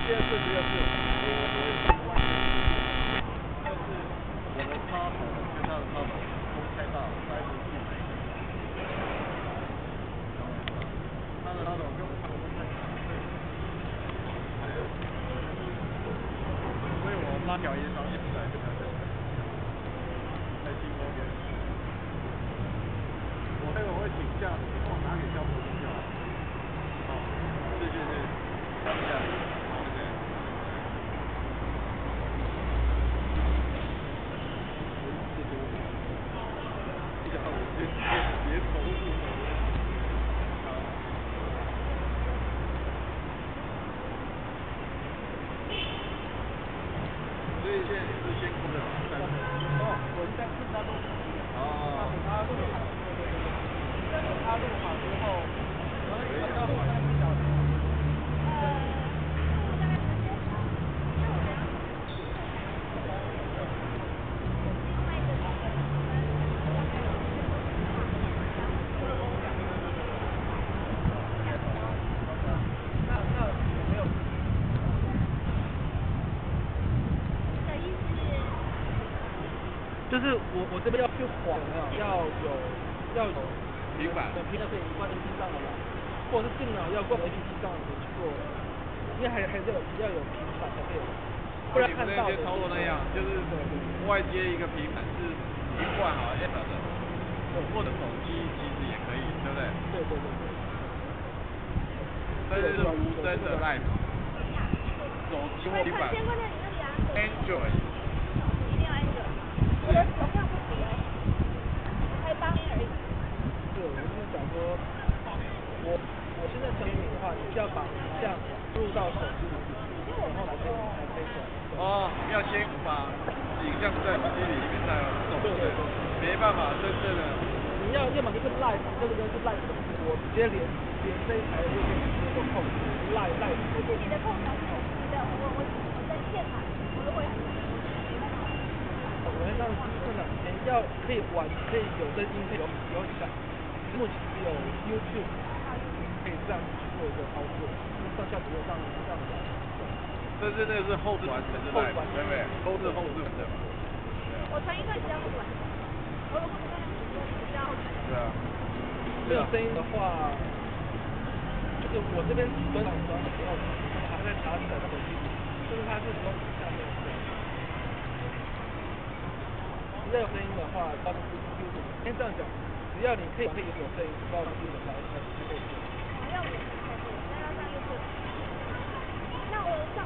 第二次，我的插头跟他的插头风太大了，塞不进去。他的插头跟我风太大，所以我拉条烟上一直在进风边。我待会会请假，你帮我拿给消防局就好。好，谢谢。等一下。别投入。所以现在你是先空的哦，我应该是他录。哦。他录好，他录好之后，然后到3个小时。就是我这边要去晃要有平板，平板可以挂 APP 上的嘛，或者是电脑要挂 APP 上的去做，因为还是要有平板才可以，不然看到的操作那样，就是外接一个平板是一贯好 App 的，或者手机其实也可以，对不对？对。但是无声的 Live， 手机或平板 ，Android。我的手上不止才8年而已。对，我就是讲说，我现在成品的话，你是要把影像录到手机里面，然后才可以转。哦，要先把影像在手机里面才有动。对，没办法真正的。你要么就是 live， 这个是 live， 我直接连这一台录音直接都控制 live。可是你的控条是你的，我在现场，我都会。我们让真的你要可以玩，可以有声音，可以有影像。目前只有 YouTube 可以这样去做一个操作，上下不用上。但是那个是后置完成的，对不对？后置完成的。我传一段比较短，我如果比较对啊。没有声音的话，就是我这边端的时候，还在查手机，就是它是从下面。要有声音的话，包括 YouTube， 先这样讲，只要你可以有声音，包括 YouTube 才可以做。要有，那要上 YouTube。那我上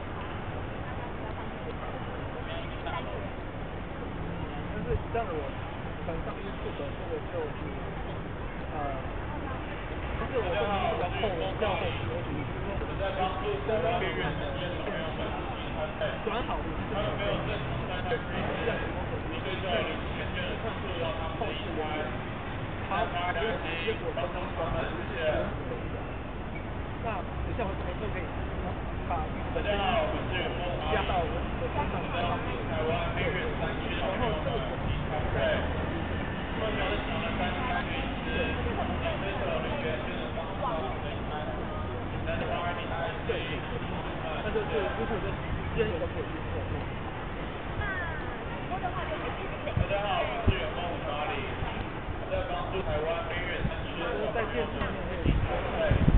但是像我传上 YouTube 的这个就是但是我这边比较后，较后期，我在帮助台湾边缘的转好的是没有正式单单对照了前面的制作到他们的一关，好，结果刚刚说的那等一下我怎么就可以把大家好，我是远峰加到我的身上，台湾边缘山区的朋友们，对，分别是想了3个意思，推手人员就是帮助到这一摊，简单的话你还对，那就是如果就任何可以去做。大家好，我是远峰580，我在帮助台湾边缘山区的朋友们，对。